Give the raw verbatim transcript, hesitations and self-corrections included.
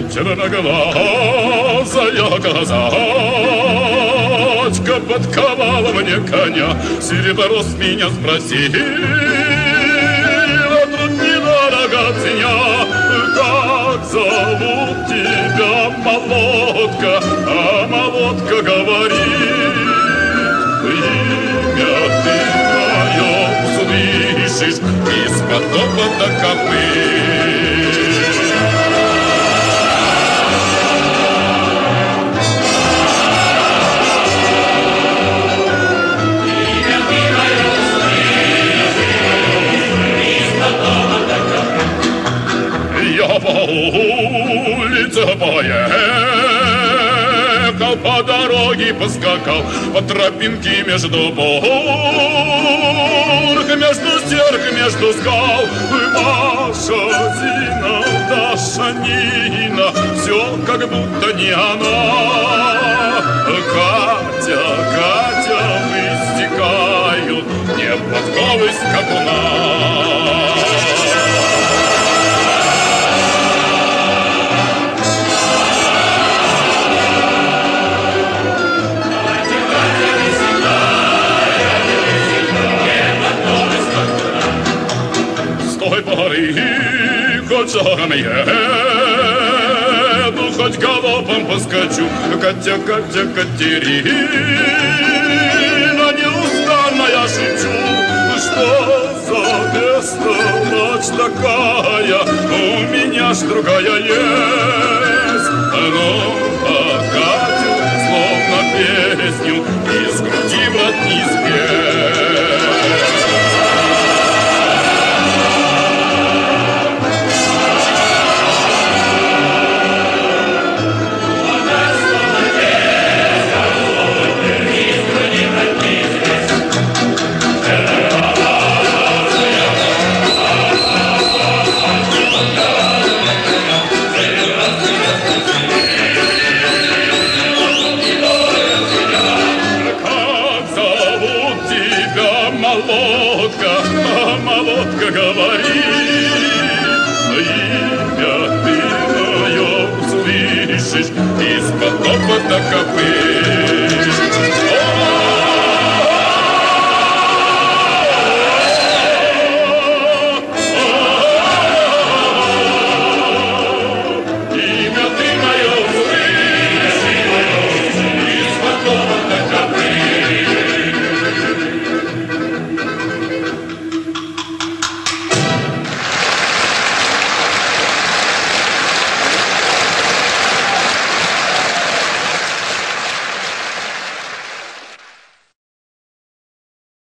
Черноглазая казачка подковала мне коня, серебро с меня спросила, тут недорого ценя. Как зовут тебя, молодка? А молодка говорит: имя ты мое услышишь из-под топота копыт. Я по улице поехал, по дороге поскакал, по тропинке между бор, между стенок, между скал. Маша, Зина, Даша, Нина, все как будто не она. Катя, Катя, истекают не подковы скакуна. Хоть шагом еду, хоть галопом поскочу, Катя, Катя, Катерина, неустанно я шепчу. Что за бестолочь такая, у меня ж другая есть. Ну, а Катю словно песню из груди в рот не спеть. Молодка, а молодка говорит: имя ты мое услышишь из-под топота копыт.